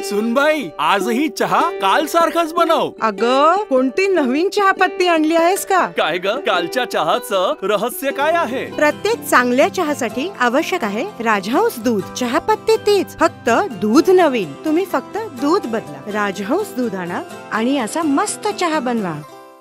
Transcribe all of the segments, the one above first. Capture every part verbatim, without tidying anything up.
सुनबाई, आजही चहा काल सारखाच बनव. अगं, कोणती नवीन चहापत्ती आणली आहेस का? काय ग, कालच्या चहाचं रहस्य काय आहे? प्रत्येक चांगल्या चहासाठी आवश्यक आहे राजहंस दूध. चहापत्ती तीच, फक्त दूध नवीन. तुम्ही फक्त दूध बदला. राजहंस दूध आणा आणि असा मस्त चहा बनवा.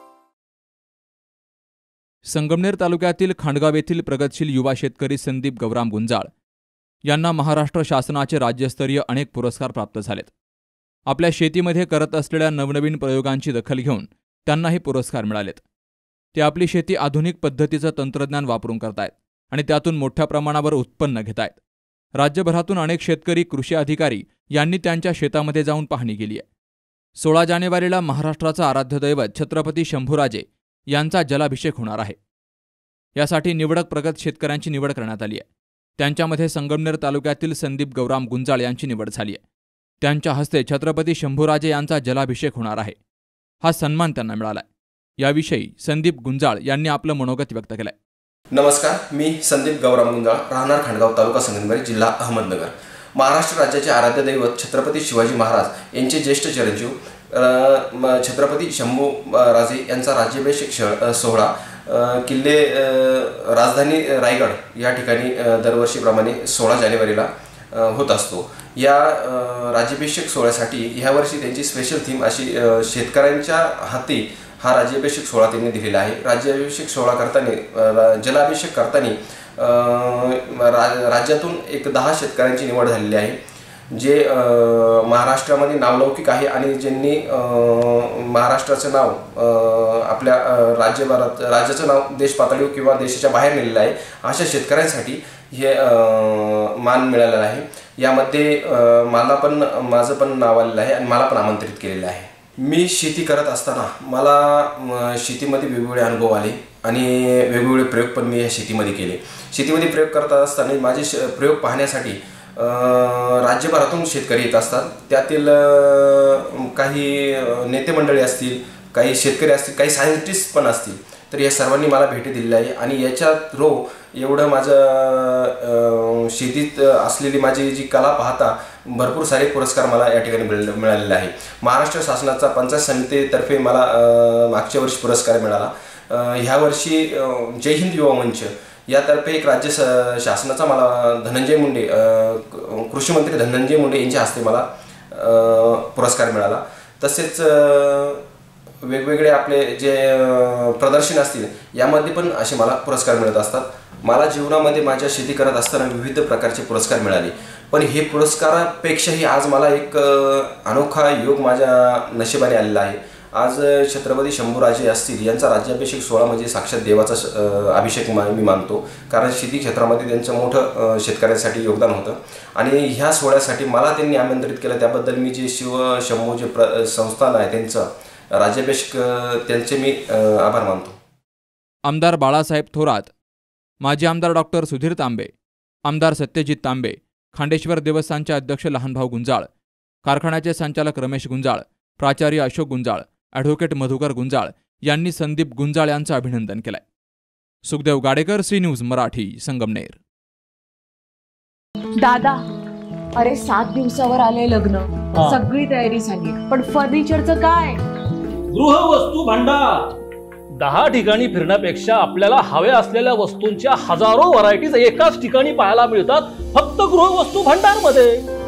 संगमनेर तालुक्यातील खांडगाव येथील प्रगतशील युवा शेतकरी संदीप गौराम गुंजाळ यांना महाराष्ट्र शासनाचे राज्यस्तरीय अनेक पुरस्कार प्राप्त झालेत. आपल्या शेतीमध्ये करत असलेल्या नवनवीन प्रयोगांची दखल घेऊन त्यांना हे पुरस्कार मिळालेत. ते आपली शेती आधुनिक पद्धतीचं तंत्रज्ञान वापरून करतायत आणि त्यातून मोठ्या प्रमाणावर उत्पन्न घेतायत. राज्यभरातून अनेक शेतकरी, कृषी अधिकारी यांनी त्यांच्या शेतामध्ये जाऊन पाहणी केली आहे. सोळा जानेवारीला महाराष्ट्राचं आराध्य दैवत छत्रपती शंभूराजे यांचा जलाभिषेक होणार आहे. यासाठी निवडक प्रगत शेतकऱ्यांची निवड करण्यात आली आहे. त्यांच्यामध्ये संगमनेर तालुक्यातील संदीप गौराम गुंजाळ यांची निवड झाली आहे. त्यांच्या हस्ते छत्रपती शंभूराजे यांचा जलाभिषेक होणार आहे. हा सन्मान त्यांना मिळाला आहे. याविषयी संदीप गुंजाळ यांनी आपलं मनोगत व्यक्त केलंय. नमस्कार, मी संदीप गौराम गुंजाळ, राहणार खांडगाव, तालुका संगमनेर, जिल्हा अहमदनगर. महाराष्ट्र राज्याचे आराध्य दैवत छत्रपती शिवाजी महाराज यांचे ज्येष्ठ चिरंजीव छत्रपती शंभू राजे यांचा राज्याभिषेक सोहळा किल्ले राजधानी रायगड या ठिकाणी दरवर्षीप्रमाणे सोळा जानेवारीला होत असतो. या राज्याभिषेक सोहळ्यासाठी ह्यावर्षी त्यांची स्पेशल थीम अशी शेतकऱ्यांच्या हाती हा राज्याभिषेक सोहळा त्यांनी दिलेला आहे. राज्याभिषेक सोहळा करताना, जलाभिषेक करताना राज्यातून एक दहा शेतकऱ्यांची निवड झालेली आहे, जे महाराष्ट्रामध्ये नावलौकिक आहे आणि ज्यांनी महाराष्ट्राचं नाव आपल्या राज्यभरात राज्याचं नाव देश पातळीवर किंवा देशाच्या बाहेर नेलेलं आहे. अशा शेतकऱ्यांसाठी हे मान मिळालेलं आहे. यामध्ये मला पण माझं पण नाव आलेलं आहे आणि मला पण आमंत्रित केलेलं आहे. मी शेती करत असताना मला शेतीमध्ये वेगवेगळे अनुभव आले आणि वेगवेगळे प्रयोग पण मी या शेतीमध्ये केले. शेतीमध्ये प्रयोग करत असताना माझे श प्रयोग पाहण्यासाठी राज्यभरातून शेतकरी येत असतात. त्यातील काही नेते मंडळी असतील, काही शेतकरी असतील, काही सायंटिस्ट पण असतील. तर या सर्वांनी मला भेटी दिलेली आहे आणि याच्या थ्रू एवढं माझं शेतीत असलेली माझी जी कला पाहता भरपूर सारे पुरस्कार मला या ठिकाणी मिळ मिळालेले आहे. महाराष्ट्र शासनाचा पंचायत समितीतर्फे मला मागच्या वर्षी पुरस्कार मिळाला. ह्या वर्षी जय हिंद युवा मंच यातर्फे एक राज्य शासनाचा मला धनंजय मुंडे, कृषी मंत्री धनंजय मुंडे यांच्या हस्ते मला पुरस्कार मिळाला. तसेच वेगवेगळे आपले जे प्रदर्शन असतील यामध्ये पण असे मला पुरस्कार मिळत असतात. मला जीवनामध्ये माझ्या शेती करत असताना विविध प्रकारचे पुरस्कार मिळाले, पण हे पुरस्कारापेक्षाही आज मला एक अनोखा योग माझ्या नशिबाने आलेला आहे. आज छत्रपती शंभूराजे असतील यांचा राज्याभिषेक सोहळा म्हणजे साक्षात देवाचा अभिषेक मी मानतो, कारण शेती क्षेत्रामध्ये त्यांचं मोठं शेतकऱ्यांसाठी योगदान होतं आणि ह्या सोहळ्यासाठी मला त्यांनी आमंत्रित केलं. त्याबद्दल मी जे शिव शंभू जे प्र संस्थान आहे त्यांचं राज्याभिषेक त्यांचे मी आभार मानतो. आमदार बाळासाहेब थोरात, माजी आमदार डॉक्टर सुधीर तांबे, आमदार सत्यजित तांबे, खांडेश्वर देवस्थानचे अध्यक्ष लहानभाऊ गुंजाळ, कारखान्याचे संचालक रमेश गुंजाळ, प्राचार्य अशोक गुंजाळ, ॲडव्होकेट मधुकर गुंजाळ यांनी संदीप गुंजाळ यांचं अभिनंदन केलंय. Sukhdev Gadekar, C news Marathi, Sangamner. दादा, अरे सात दिवसावर आले लग्न, सगळी तयारी झाली, पण फर्निचरचं काय? गृहवस्तू भांडार. दहा ठिकाणी फिरण्यापेक्षा आपल्याला हव्या असलेल्या वस्तूंच्या हजारो व्हरायटीज एकाच ठिकाणी पाहायला मिळतात, फक्त गृहवस्तू भांडार मध्ये.